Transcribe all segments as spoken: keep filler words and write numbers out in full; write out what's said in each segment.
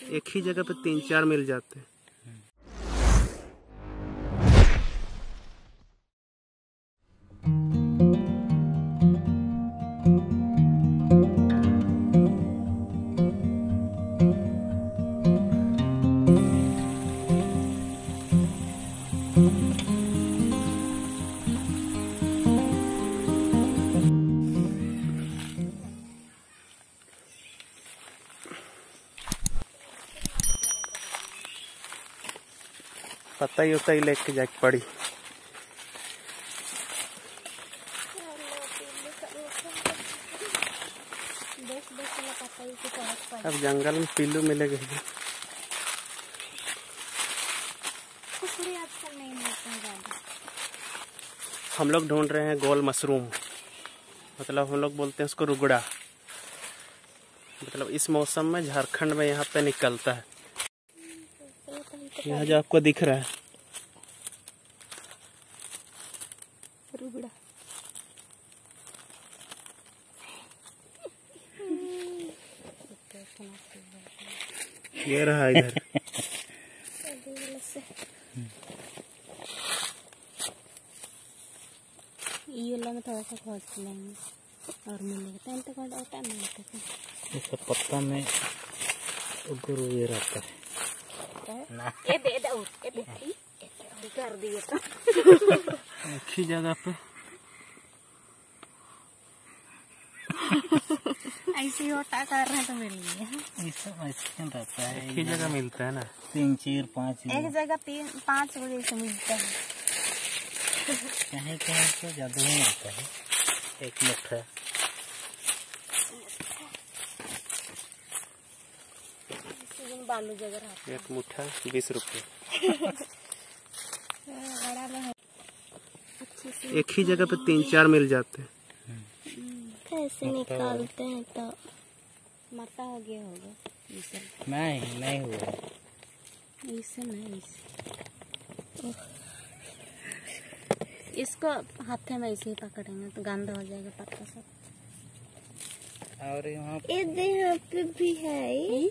एक ही जगह पे तीन चार मिल जाते हैं। पता ही होता ही लेके जाके पड़ी। अब जंगल में पिल्लू मिलेगा। हम लोग ढूंढ रहे हैं गोल मशरूम, मतलब हम लोग बोलते हैं उसको रुगड़ा। मतलब इस मौसम में झारखंड में यहाँ पे निकलता है। यहाँ जो आपको दिख रहा है रुगड़ा। ये रहा इधर। ये लगा थोड़ा सा खोज लेंगे और मिलेगा तो कौन होता है। इस पत्ता में गुरु ये रहता है ना। ये दे दो ये दे कर दिए तो एक ही जगह पे ऐसे होता कर रहे तो मिल गया। ये सब ऐसे रहता है, एक ही जगह मिलता है ना। तीन चार पाँच एक जगह तीन पाँच बजे से मिलता है। कहीं कहीं तो ज्यादा ही मिलता है। एक मुट्ठा बालू जगह रहता है। एक मुट्ठा बीस रुपए। एक ही जगह पे तीन चार मिल जाते हैं। कैसे निकालते हैं तो मरता हो गया होगा। नहीं नहीं हुआ इसे नहीं इसे इसको हाथे में ऐसे ही पकड़ेंगे तो गंदा हो जाएगा पत्ता सब। और यहाँ यहाँ पे भी है।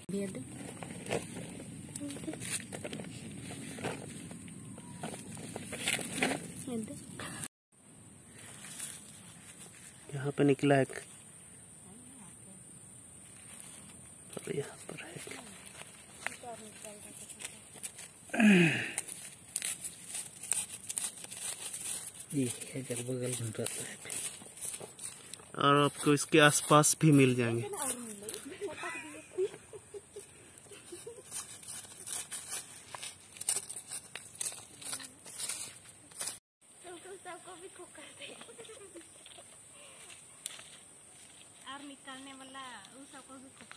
यहाँ पे निकला एक, और यहाँ पर है। ये अगल बगल में रहता है और आपको इसके आसपास भी मिल जाएंगे। और निकलने वाला उस सबको भी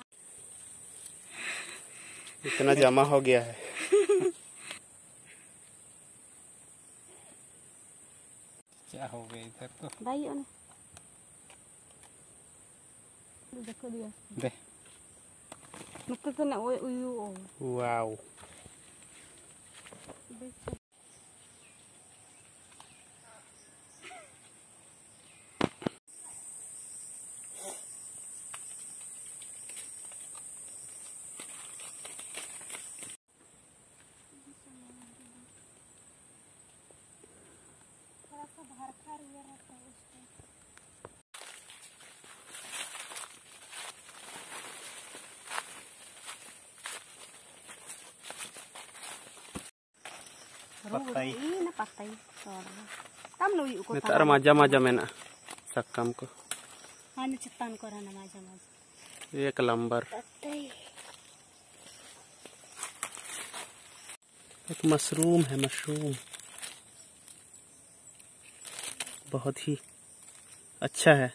इतना जमा हो गया है। क्या हो गया इधर तो भाई उन्हें देखो दिया दे मतलब तो ना वो वो वाव। Patay. Ini na patay. Tam nuyu ko. Ntar maja-maja mena sakam को। हाँ न चित्तान को रहना माजा माजा। एक लंबर। patay। एक मशरूम है, मशरूम बहुत ही अच्छा है।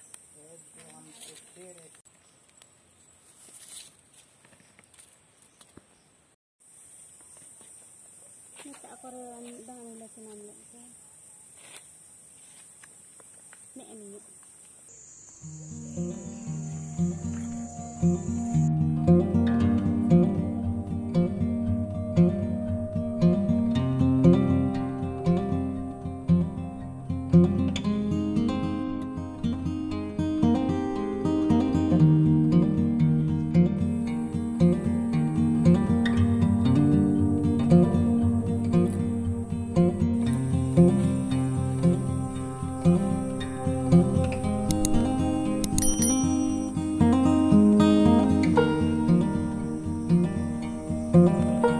है।